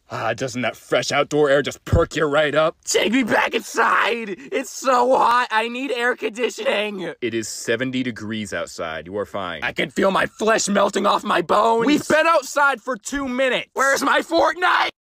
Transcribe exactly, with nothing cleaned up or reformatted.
Ah, doesn't that fresh outdoor air just perk you right up? Take me back inside! It's so hot, I need air conditioning! It is seventy degrees outside. You are fine. I can feel my flesh melting off my bones! We've been outside for two minutes! Where's my Fortnite?